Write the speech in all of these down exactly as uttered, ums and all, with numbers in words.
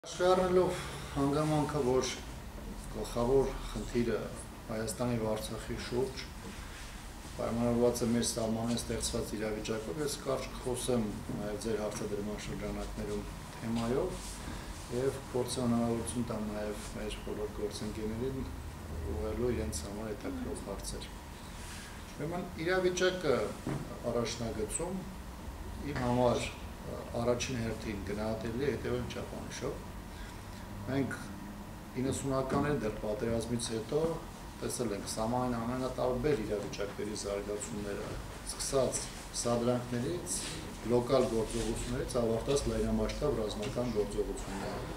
Շարժելով հանգամանքը, որ գլխավոր խնդիրը Հայաստանի եւ Արցախի շուրջ պայմանավորված է մեր սահմանեն ստեղծված իրավիճակով, ես կարճ կխոսեմ նաեւ ձեր հարցադրման շրջանակներում թեմայով եւ փորձեմ հնարավորություն տամ նաեւ մեր բոլոր գործընկերներին ուղղելու իրենց համար հետաքրքրող հարցեր։ Ուրեմն իրավիճակը առաջնագծում իմ համար առաջին հերթին գնահատելի է հետևյալ չափանիշով։ Մենք իննսունականներ դեռ պատերազմից հետո տեսել ենք սահմանային ամենատարբեր իրավիճակների զարգացումները, սկսած սադրանքներից, լոկալ գործողություններից ավարտած լայնամասշտաբ ռազմական գործողությունները։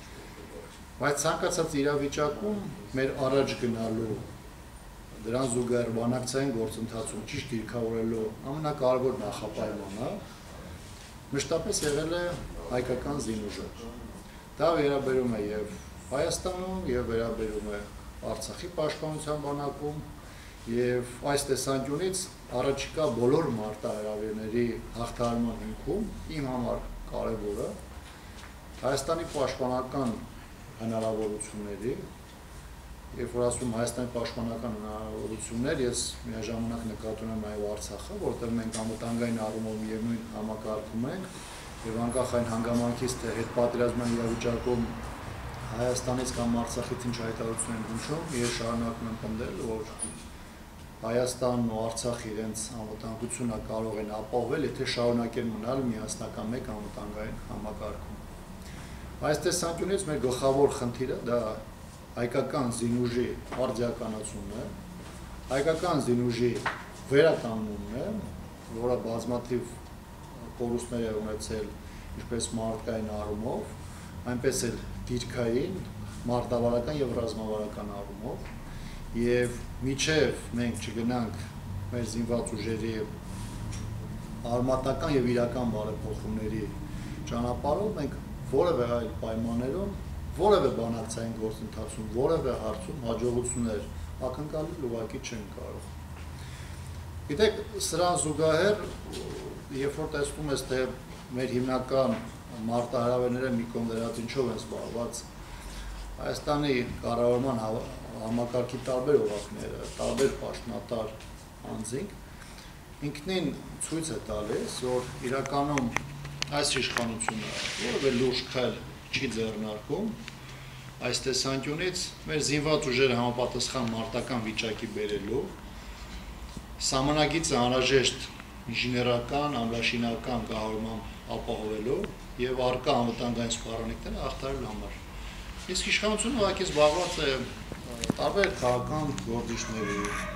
Բայց ցանկացած իրավիճակում մեր առաջ գնալու, դրան զուգահեռ բանակցային գործընթացում ճիշտ դիրքավորելու ամենակարևոր նախապայմանը մշտապես եղել է հայկական զինուժը։ Դա վերաբերում է եւ Հայաստանում, եւ վերաբերում է Արցախի պաշտպանության բանակում, եւ այս տեսանկյունից առաջիկա բոլոր մարտահրավերների հաղթահարման հիմքում իմ համար կարևորը Հայաստանի պաշտպանական հնարավորությունների, երբ որ ասում Հայաստանի պաշտպանական հնարավորություններ, ես միաժամանակ նկատում եմ նաեւ Արցախը, որտեղ մենք անվտանգային առումով միևնույն համակարգում ենք եւ անկախ այն հանգամանքից թե հետպատերազմյան իրավիճակում Հայաստանից կամ Արցախից ինչ հայտարարություն են հնչում, ես շարունակում եմ պնդել, որ Հայաստանն ու Արցախը իրենց անվտանգությունը կարող են ապահովել, եթե շարունակեն մնալ միասնական մեկ անվտանգային համակարգում։ Այս տեսանկյունից մեր գլխավոր խնդիրը դա հայկական զինուժի արդիականացումն է, հայկական զինուժի վերականգնումն է, որը բազմաթիվ կորուստներ է ունեցել ինչպես մարդկային առումով, այնպես էլ դիրքային, մարտավարական եւ ռազմավարական առումով, եւ միջև մենք չգնանք մեր զինված ուժերի արմատական եւ իրական բարեփոխումների ճանապարհով, մենք որևէ այլ պայմաններում, որևէ բանակցային գործընթացում, որևէ հարցում հաջողություններ ակնկալել ուղղակի չեն կարող։ Գիտեք, սրան զուգահեռ, երբ որ տեսնում ես, թե մեր հիմնական մարտահրավերները մի կողմ վերածինչով են զբաղված, Հայաստանի կառավարման համակարգի տարբեր օղակները, տարբեր պաշտոնատար անձինք, ինքնին ցույց է տալիս, որ իրականում այս իշխանությունը որևէ լուրջ քայլ չի ձեռնարկում, այս տեսանկյունից մեր զինված ուժերը համապատասխան մարտական վիճակի բերելու, սահմանագիծը անհրաժեշտ ինժեներական, ամրաշինական կառավարման ապահովելու եւ առկա անվտանգային սպառնալիքները հաղթահարելու համար։ Իսկ իշխանությունը ուղղակի զբաղված է տարբեր քաղաքական գործիչների,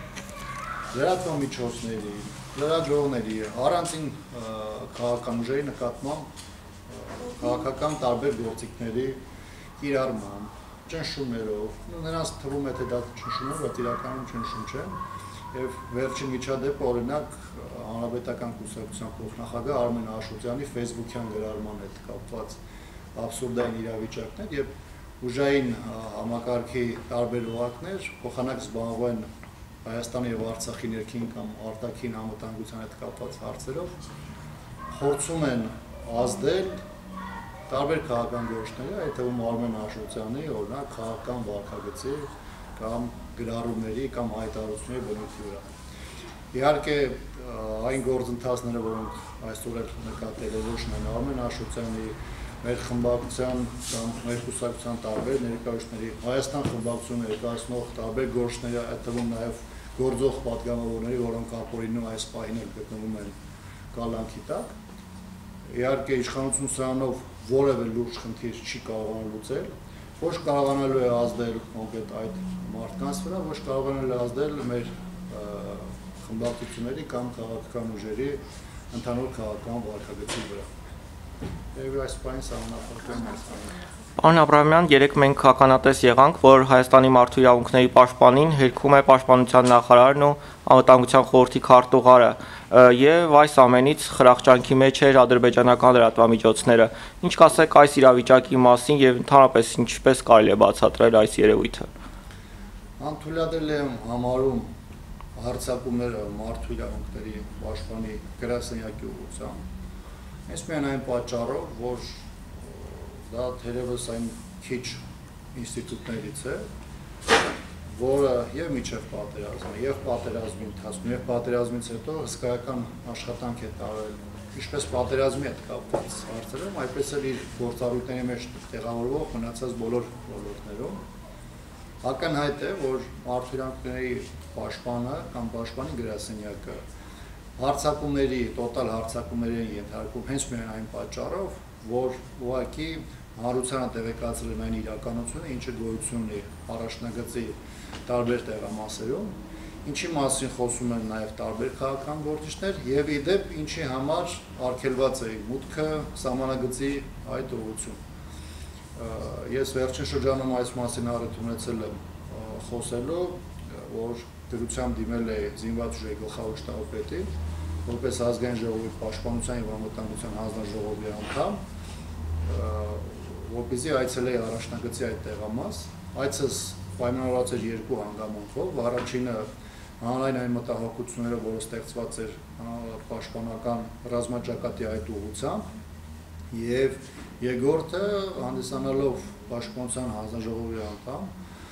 լրատվամիջոցների, լրագրողների, առանձին քաղաքական ուժերի նկատմամբ քաղաքական տարբեր գործիքների կիրառման, ճնշումներով, նրանց թվում է թե դա ճնշումներ, բայց իրականում ճնշում չեն, եւ վերջին միջադեպը օրինակ Հանրապետական կուսակցության փոխնախագահ Արմեն Աշոտյանի Facebook-յան գրառման հետ կապված աբսուրդային իրավիճակներ եւ ուժային համակարգի տարբեր օղակներ փոխանակ զբաղվեն Հայաստանի եւ Արցախի ներքին կամ արտաքին անվտանգության հետ կապված հարցերով, փորձում են ազդել տարբեր քաղաքական գործիչների, այդ թվում Արմեն Աշոտյանի օրինակ քաղաքական վարքագծի կամ գրառումների կամ հայտարարությունների բնույթի վրա։ Իհարկե այն գործընթացները, որոնք այսօր էլ նկատել է ոչ միայն Արմեն Աշոտյանի, մեր խմբակցության կամ մեր կուսակցության տարբեր ներկայացուցիչների, Հայաստան խմբակցությունը ներկայացնող տարբեր գործիչների, այդ թվում նաև գործող պատգամավորների, որոնք ապօրինու այս պահին էլ գտնվում են կալանքի տակ։ Իհարկե իշխանություն սրանով որևէ լուրջ խնդիր չի կարողանում լուծել, ոչ կարողանալու է ազդել կոնկրետ այդ մարդկանց վրա, ոչ կարողանալու է ազդել մեր խմբակցությունների կամ քաղաքական ուժերի ընդհանուր քաղաքական վարքագծի վրա։ Եվ այս պահին սահմանափակվում է։ Պարոն Աբրահամյան, երեք մենք ականատես եղանք, որ Հայաստանի մարդու իրավունքների պաշտպանին հերքում է պաշտպանության նախարարն ու անվտանգության խորհրդի քարտուղարը, եւ այս ամենից խրախճանքի մեջ էր ադրբեջանական լրատվամիջոցները։ Ինչ կասեք այս իրավիճակի մասին եւ ընդհանրապես ինչպես կարելի է բացատրել այս երևույթը։ Անթույլատրելի եմ համարում հարձակումները մարդու իրավունքների պաշտպանի գրասենյակի ուղղությամբ։ Այս միայն այն պատճառով, որ դա թերևս այն քիչ ինստիտուտներից է, որը եւ միջև պատերազմը, եւ պատերազմի ընթացքում, եւ պատերազմից հետո հսկայական աշխատանք է տարել ինչպես պատերազմի հետ կապված հարցերում, այդպես էլ իր գործառույթների մեջ տեղավորվող մնացած բոլոր ոլորտներում ակնհայտ է, որ մարդու իրավունքների պաշտպանը կամ պաշտպանի գրասենյակը հարձակումների, տոտալ հարձակումների ենթարկում հենց միայն այն պատճառով, որ ուղղակի հանրությանը տեղեկացրել են այն իրականությունը, ինչը գոյություն ունի առաջնագծի տարբեր տեղամասերում, ինչի մասին խոսում են նաև տարբեր քաղաքական գործիչներ եւ ի դեպ ինչի համար արգելված է մուտքը սահմանագծի այդ ուղղություն։ Ես վերջին շրջանում այս մասին առիթ ունեցել եմ խոսելու, որ դրությամբ դիմել է զինված ուժերի գլխավոր շտաբի որպես ազգային ժողովի պաշտպանության եւ անվտանգության հանձնաժողովի անդամ, որպեսզի այցելեի առաջնագծի այդ տեղամաս, այցս պայմանավորված էր երկու հանգամանքով, առաջինը հանրային այն մտահոգությունները, որը ստեղծված էր պաշտպանական ռազմաճակատի այդ ուղղությամբ եւ երկրորդը հանդիսանալով պաշտպանության հանձնաժողովի անդամ,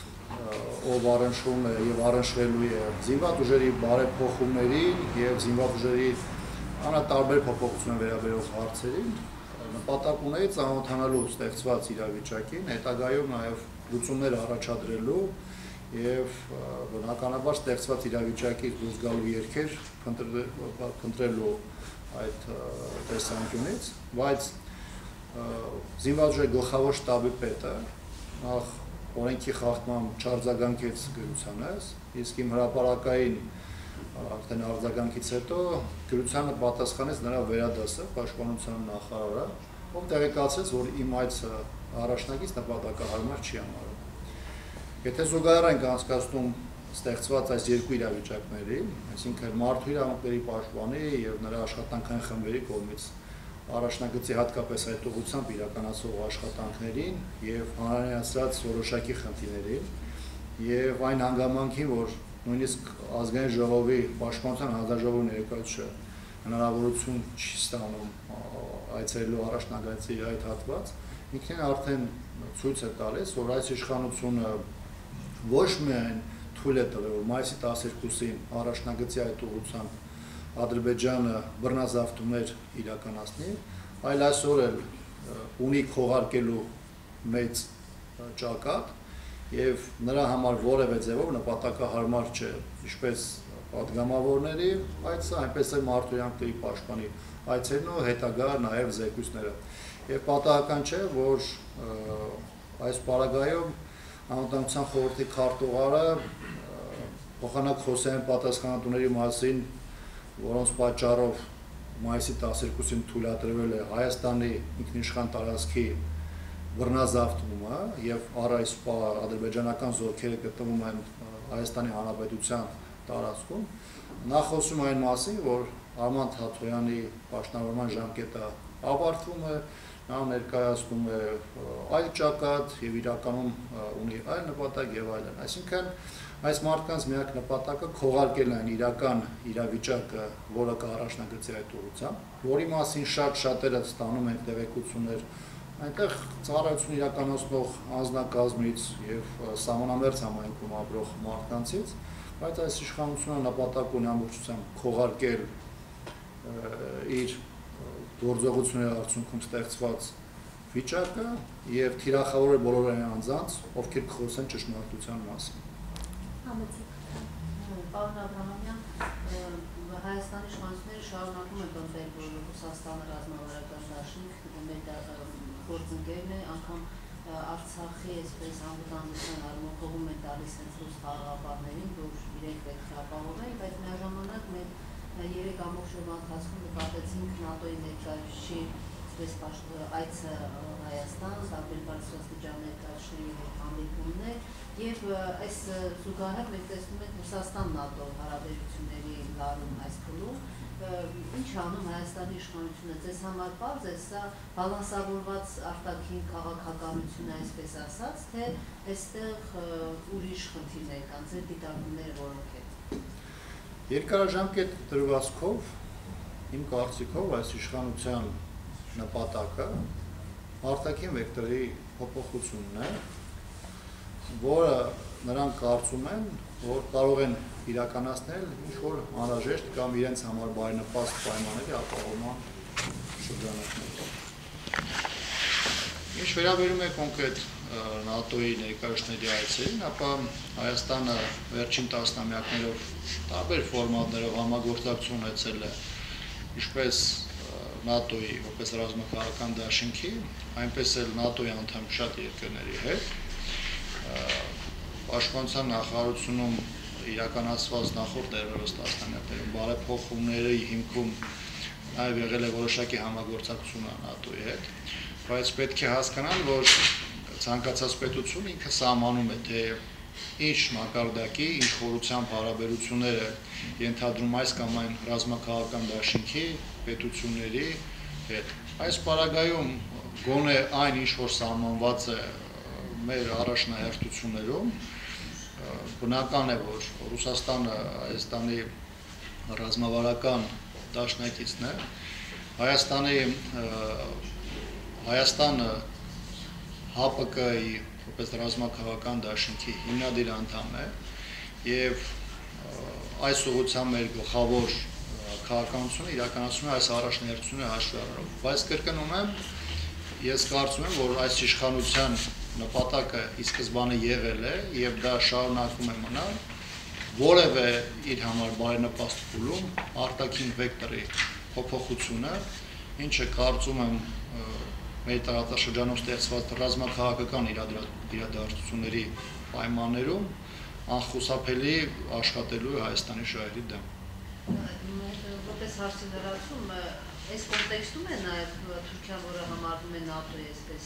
ով առնչվում է եւ առնչվելու է զինված ուժերի բարեփոխումներին եւ զինված ուժերի անտարբեր փոփոխություններ վերաբերող հարցերին, նպատակ ունեի ծանոթանալու ստեղծված իրավիճակին, հետագայում նաեւ լուծումներ առաջադրելու եւ բնականաբար ստեղծված իրավիճակից դուրս գալու երկեր փնտրելու այդ տեսանկյունից, բայց զինված ուժերի գլխավոր շտաբի պետը նախ օրենքի խախտման չարձագանքեց գրությանս, իսկ իմ հրապարակային արդեն արձագանքից հետո գրությանը պատասխանեց նրա վերադասը պաշտպանության նախարարը, ով տեղեկացրեց, որ իմ այցը առաջնագից նպատակահարմար չի համարում։ Եթե զուգահեռ անցկացնում ստեղծված այս երկու իրավիճակների, այսինքն մարդու իրավունքների պաշտպանի եւ նրա աշխատանքային խմբերի կողմից առաջնագծի հատկապես այդ ուղղությամբ իրականացող աշխատանքներին եւ հանրայնացրած որոշակի խնդիրներին եւ այն հանգամանքին, որ նույնիսկ ազգային ժողովի պաշտպանության հանձնաժողովի ներկայացուցիչը հնարավորություն չի ստանում այցելելու առաջնագծի այդ հատված, ինքնին արդեն ցույց է տալիս, որ այս իշխանությունը ոչ միայն թույլ է տվել, որ մայիսի տասներկուսին առաջնագծի այդ ուղղությամբ Ադրբեջանը բռնազավթումներ իրականացնի, այլ այսօր էլ ունի քողարկելու մեծ ճակատ եւ նրա համար որևէ ձևով նպատակահարմար չէ, ինչպես պատգամավորների, այց այնպես էլ մարդու իրավունքների պաշտպանի այցերն ու հետագա նաեւ զեկույցները։ Եվ պատահական չէ, որ այս պարագայում անվտանգության խորհրդի քարտուղարը փոխանակ խոսեն պատասխանատուների մասին, որոնց պատճառով մայիսի տասներկուսին թույլատրվել է Հայաստանի ինքնիշխան տարածքի բռնազավթումը եւ առ այս ադրբեջանական զորքերը գտնվում են Հայաստանի Հանրապետության տարածքում, նա խոսում այն մասին, որ Արման Թաթոյանի պաշտոնավորման ժամկետը ավարտվում է, նա ներկայացնում է այլ ճակատ եւ իրականում ունի այլ նպատակ եւ այլն, այսինքն այս մարդկանց միակ նպատակը քողարկելն այն իրական իրավիճակը, որը կա առաջնագծի այդ ուղղությամբ, որի մասին շատ-շատերը ստանում են տեղեկություններ այնտեղ ծառայություն իրականացնող անձնակազմից եւ սահմանամերձ համայնքում ապրող մարդկանցից, բայց այս իշխանությունը նպատակ ունի ամբողջությամբ քողարկել իր գործողությունների արդյունքում ստեղծված վիճակը եւ թիրախավորել բոլոր այն անձանց, ովքեր կխոսեն ճշմարտության մասին։ Պարոն Աբրահամյան, Հայաստանի իշխանությունները շարունակում են պնդել, որ Ռուսաստանը ռազմավարական դաշինք գործընկերն է, անգամ Արցախի այսպես անվտանգության առումով կողմ են տալիս հենց ռուս խաղաղապահներին, որ իրենք պետք է ապահովեն, բայց միաժամանակ մենք երեք ամբողջ օրվա ընթացքում նկատեցինք ՆԱՏՕ-ի ներկայացուցիչի այցը Հայաստան, տարբեր բարձրաստիճան ներկայացուցիչների հետ հանդիպումներ եւ այս զուգահեռ մենք տեսնում ենք Ռուսաստան-ՆԱՏՕ հարաբերությունների լարում այս փուլում, ինչ անում Հայաստանի իշխանությունը, ձեզ համար պարզ է սա բալանսավորված արտաքին քաղաքականություն է, այսպես ասած, թե այստեղ ուրիշ խնդիրներ կան, ձեր դիտարկումները որոնք են։ Երկարաժամկետ դրվածքով, իմ կարծիքով այս իշխանության նպատակը արտաքին վեկտորի փոփոխությունն է, որը նրանք կարծում են, որ կարող են իրականացնել ինչ-որ անհրաժեշտ կամ իրենց համար բարենպաստ պայմանների ապահովման շրջանակներում։ Ինչ վերաբերում է կոնկրետ ՆԱՏՕ-ի ներկայացուցիչների այցերին, ապա Հայաստանը վերջին տասնամյակներով տարբեր ֆորմատներով համագործակցություն ունեցել է ինչպես ՆԱՏՕ-ի որպես ռազմաքաղաքական դաշինքի, այնպես էլ ՆԱՏՕ-ի անդամ շատ երկրների հետ։ Պաշտպանության նախարարությունում իրականացված նախորդ դեռևս տասնամյակներում բարեփոխումների հիմքում նաև եղել է որոշակի համագործակցություն ՆԱՏՕ-ի հետ, բայց պետք է հասկանալ, որ ցանկացած պետություն ինքը սահմանում է, թե ինչ մակարդակի, ինչ խորությամբ հարաբերություններ է ենթադրում այս կամ այն ռազմաքաղաքական դաշինքի պետությունների հետ։ Այս պարագայում գոնե այն ինչ որ սահմանված է մեր առաջնահերթություններում, բնական է, որ Ռուսաստանը Հայաստանի ռազմավարական դաշնակիցն է, Հայաստանի Հայաստանը ՀԱՊԿ-ի որպես ռազմաքաղաքական դաշինքի հիմնադիր անդամ է եւ այս ուղղությամբ մեր գլխավոր քաղաքականությունը իրականացնում է այս առաջնահերթությունը հաշվի առնելով, բայց կրկնում եմ, ես կարծում եմ, որ այս իշխանության նպատակը ի սկզբանե եղել է եւ դա շարունակում է մնալ որևէ իր համար բարենպաստ փուլում արտաքին վեկտորի փոփոխությունը, ինչը կարծում եմ մեր տարածաշրջանում ստեղծված ռազմաքաղաքական իրադարձությունների պայմաններում անխուսափելի աշխատելու է Հայաստանի շահերի դեմ։ Որպես հարցի լրացում, այս կոնտեքստում է նաև Թուրքիան, որը համարվում է ՆԱՏՕ-ի այսպես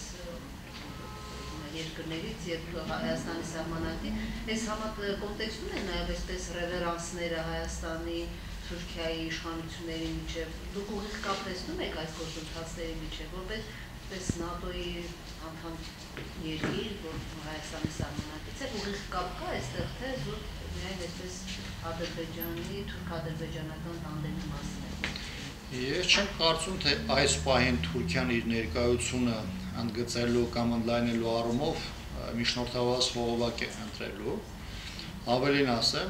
երկրներից եւ Հայաստանի սահմանակի, այս կոնտեքստում է նաև այսպես ռևերանսները Հայաստանի, Թուրքիայի իշխանությունների միջև, դուք ուղիղ կապ տեսնում եք այս գործընթացների միջև, որպես պես ՆԱՏՕ-ի անդամ երկիր, որ Հայաստանի սահմանակից է, ուղիղ կապ կա այստեղ, թե զուտ միայն այսպես Ադրբեջանի, թուրք-ադրբեջանական տանդեմի մասին է։ Ես չեմ կարծում, թե այս պահին Թուրքիան իր ներկայությունը ընդգծելու կամ ընդլայնելու առումով միջնորդավորված խողովակ է ընտրելու։ Ավելին ասեմ,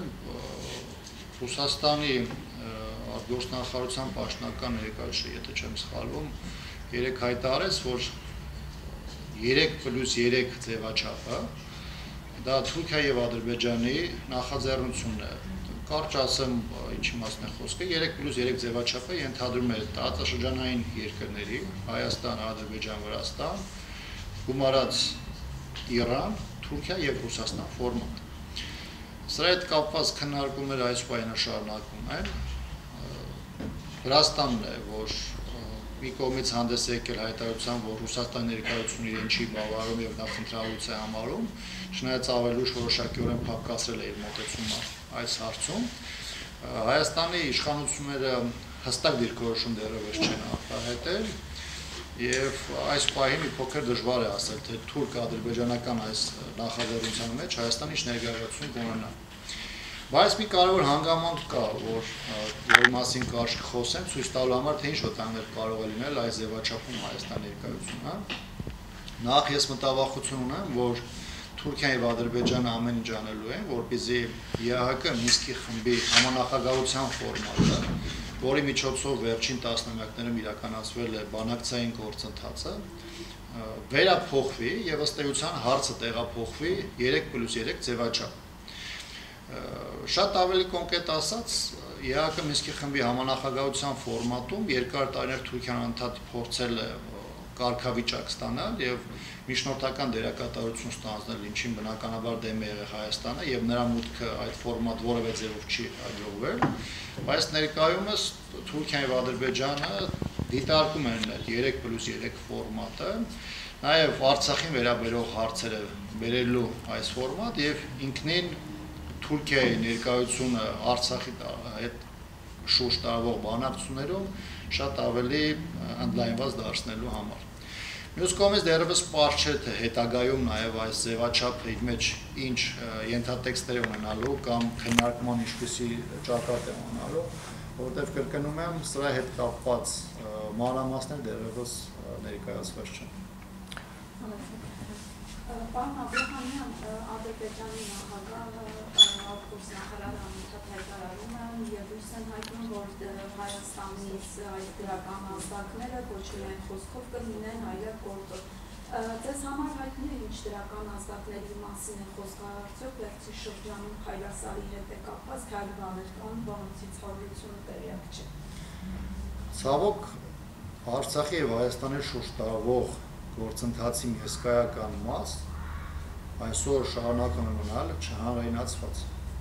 Ռուսաստանի արտգործնախարարության պաշտոնական ներկայացուցիչը, եթե չեմ սխալվում, երեք հայտարարեց, որ երեք պլյուս երեք ձևաչափը դա Թուրքիա եւ Ադրբեջանի նախաձեռնությունն է։ Կարճ ասեմ, ինչի մասն է խոսքը, երեք պլյուս երեք ձևաչափը ենթադրում է տարածաշրջանային երկրների Հայաստան, Ադրբեջան, Վրաստան, գումարած Իրան, Թուրքիա եւ Ռուսաստան ֆորմատ։ Սրա հետ կապված քննարկումները այս պահին շարունակվում են։ Վրաստանն է, որ մի կողմից հանդես է եկել հայտարարությամբ, որ Ռուսաստանի ներկայությունը իրեն չի բավարարում եւ նախընտրալուց է համարում, չնայած ավելի ուշ որոշակիորեն փակացրել է իր մոտեցումը այս հարցում։ Հայաստանի իշխանությունները հստակ դիրքորոշում դեռևս չեն արտահայտել եւ այս պահին մի փոքր դժվար է ասել, թե թուրք-ադրբեջանական այս նախաձեռնության մեջ Հայաստանը ինչ ներկայացում կունենա։ Բայց մի կարևոր հանգամանք կա, որ որի մասին կարճ կխոսեմ, ցույց տալու համար, թե ինչ վտանգներ կարող է լինել այս ձևաչափում Հայաստանի ներկայությունը։ Նախ ես մտավախություն ունեմ, որ Թուրքիան եւ Ադրբեջանը ամեն ինչ անելու են, որպեսզի ԵԱՀԿ Մինսկի խմբի համանախագահության ֆորմատը, որի միջոցով վերջին տասնամյակներում իրականացվել է բանակցային գործընթացը, վերափոխվի եւ ըստ էության հարցը տեղափոխվի երեք պլյուս երեք ձևաչափ։ Շատ ավելի կոնկրետ ասած, ԵԱՀԿ Մինսկի խմբի համանախագահության ֆորմատում երկար տարիներ Թուրքիան անդադ փորձել է կարգավիճակ ստանալ եւ միջնորդական դերակատարություն ստանձնել, ինչին բնականաբար դեմ է եղել Հայաստանը եւ նրա մուտքը այդ ֆորմատ որևէ ձևով չի հաջողվել, բայց ներկայումս Թուրքիան եւ Ադրբեջանը դիտարկում են երեք պլյուս երեք ֆորմատը, նաեւ Արցախին վերաբերող հարցերը վերելու այս ֆորմատ եւ ինքնին Թուրքիայի ներկայությունը Արցախի հետ շուրջ տարվող բանակցություններում շատ ավելի ընդլայնված դարձնելու համար։ Մյուս կողմից դեռևս պարզ չէ, թե հետագայում նաև այս ձևաչափը իր մեջ ինչ ենթատեքստեր է ունենալու կամ քննարկման ինչպիսի ճակատ է ունենալու, որովհետև կրկնում եմ, սրա հետ կապված մանրամասներ դեռևս ներկայացված չեն։ Պարոն Աբրահամյան, Ադրբեջանի նախագահը Ալկոս նախարարը անընդհատ հայտարարում են եւ լույս են հայտնում, որ Հայաստանից այդ դրական ազդակները ոչ միայն խոսքով կլինեն, այլև գործով։ Ձեզ համար հայտնի է ինչ դրական ազդակների մասին է խոսքը, արդյոք վերջի շրջանում Հայրասարի հետ է կապված, թե այլ բաներ կան, որոնցից հարություն տեղյակ չէ։ Ցավոք, Արցախի եւ Հայաստանի շուրջ տարվող գործընթացի մի հսկայական մաս այսօր շարունակում է մնալ չհանրայնացված։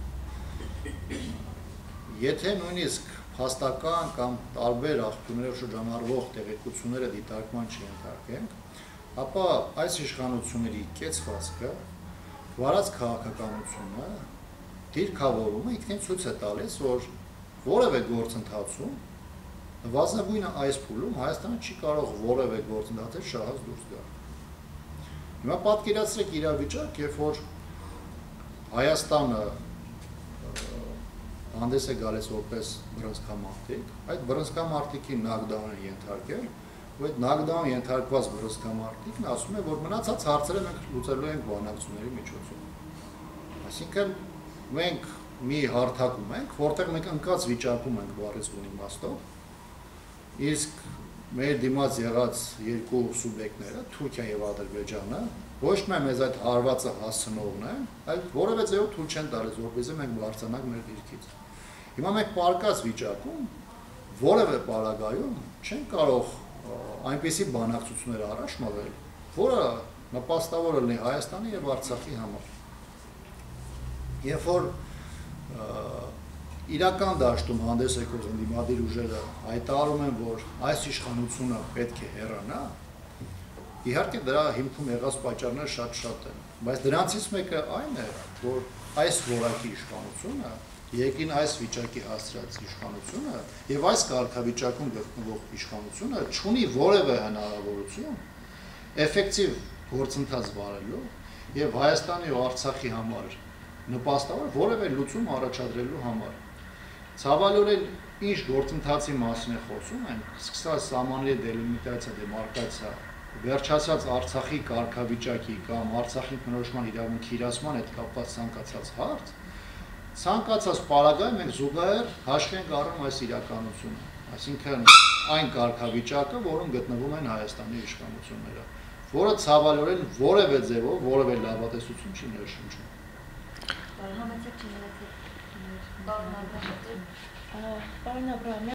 Եթե նույնիսկ փաստական կամ տարբեր աղբյուրներով շրջանառվող տեղեկությունները դիտարկման չենթարկենք, ապա այս իշխանությունների կեցվածքը, վարած քաղաքականությունը, դիրքավորումը ինքնին ցույց է տալիս, որ որևէ գործընթացում նվազագույնը այս փուլում Հայաստանը չի կարող որևէ գործընթացից շահած դուրս գալ։ Հիմա պատկերացրեք իրավիճակ, երբ որ Հայաստանը հանդես է գալիս որպես բռնցքամարտիկ, այդ բռնցքամարտիկի նոկդաուն են ենթարկել, ու այդ նոկդաուն ենթարկված բռնցքամարտիկն ասում է, որ մնացած հարցերը մենք լուծելու ենք բանակցությունների միջոցով։ Այսինքն մենք մի հարթակում ենք, որտեղ մենք ընկած վիճակում ենք բառից բուն իմաստով, իսկ մեր դիմաց եղած երկու սուբյեկտները, Թուրքիան եւ Ադրբեջանը, ոչ միայն մեզ այդ հարվածը հասցնողն են, այլ որևէ ձեւով թույլ չեն տալիս, որպեսզի մենք բարձրանանք մեր դիրքից։ Հիմա մենք պարկած վիճակում որևէ պարագայում չեն կարող այնպիսի բանակցություններ առաջ մղել, որը նպաստավոր լինի Հայաստանի եւ Արցախի համար։ Երբ որ իրական դաշտում հանդես եկող ընդդիմադիր ուժերը հայտարարում են, որ այս իշխանությունը պետք է հեռանա, իհարկե դրա հիմքում եղած պատճառները շատ-շատ են, բայց դրանցից մեկը այն է, որ այս որակի իշխանությունը, եկին այս վիճակի հասցրած իշխանությունը եւ այս կարգավիճակում գտնվող իշխանությունը չունի որևէ հնարավորություն էֆեկտիվ գործընթաց վարելու եւ Հայաստանի ու Արցախի համար նպաստավոր որևէ լուծում առաջադրելու համար։ Ցավալիորեն ինչ գործընթացի մասին է խոսում են, սկսած սահմանների դելիմիտացիա, դեմարկացիա, վերջացած Արցախի կարգավիճակի կամ Արցախի բնորոշման իրավունքի իրացման հետ կապված ցանկացած հարց, ցանկացած պարագայում մենք զուգահեռ հաշվի ենք առնում այս իրականությունը, այսինքն այն կարգավիճակը, որում գտնվում են Հայաստանի իշխանությունները, որը ցավալիորեն որևէ ձևով որևէ լավատեսություն չի ներշնչում։ Պարոն Աբրահամյան,